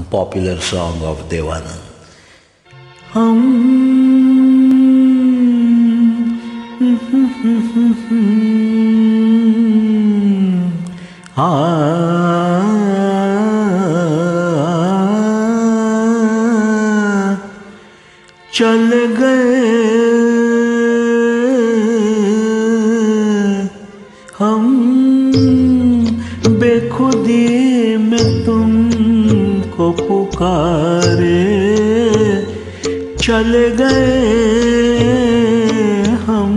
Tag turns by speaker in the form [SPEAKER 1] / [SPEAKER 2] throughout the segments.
[SPEAKER 1] popular song of Devanand.
[SPEAKER 2] चल गए हम बेखुदी में तुमको पुकारे, चल गए हम।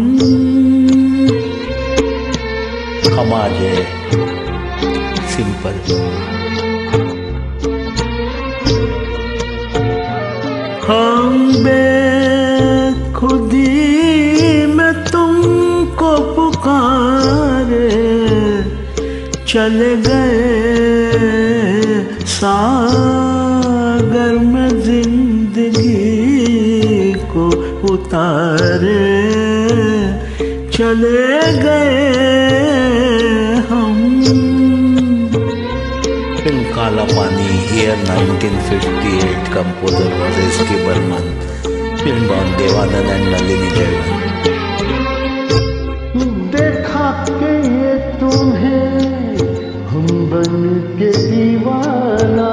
[SPEAKER 1] खमाज है सिंपल।
[SPEAKER 2] हम बेखुदी में तुमको पुकारे, चले गए सागर में जिंदगी को उतारे, चले गए हम।
[SPEAKER 1] Film Kala Pani, year 1958, composer was S.K. Burman, filmed on Devanand and Nalini Jayawant.
[SPEAKER 2] देखा के ये तुम्हें हम बन के दीवाना,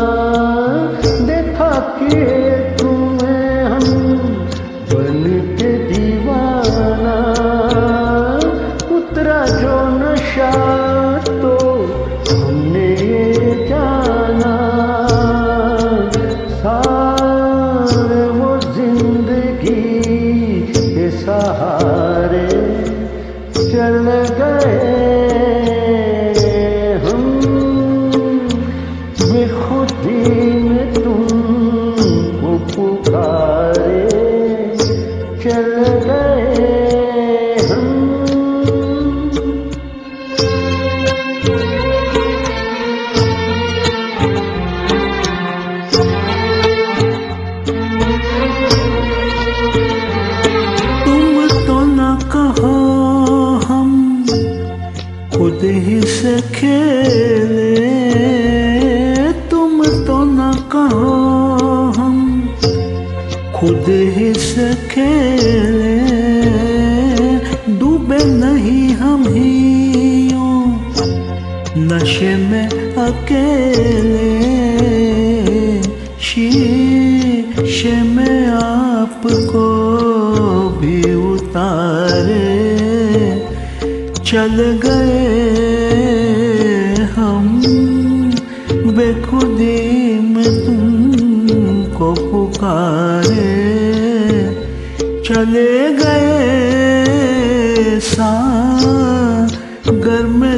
[SPEAKER 2] देखा के तुम्हें हम बन के दीवाना, उतरा जो नशा तो हमने ये जाना, सारे वो जिंदगी के सहारे चल गए हम, बेखुदी में तुमको पुकारे, चल गए हम। तुम तो न कहो हम खुद ही से खेले, तुम तो न कहो हम खुद ही से खेले, डूबे नहीं हम ही यूं नशे में अकेले, शीशे में आपको भी उतारे, चल गए हम, बेखुदी में तुमको पुकारे, चले गए सागर में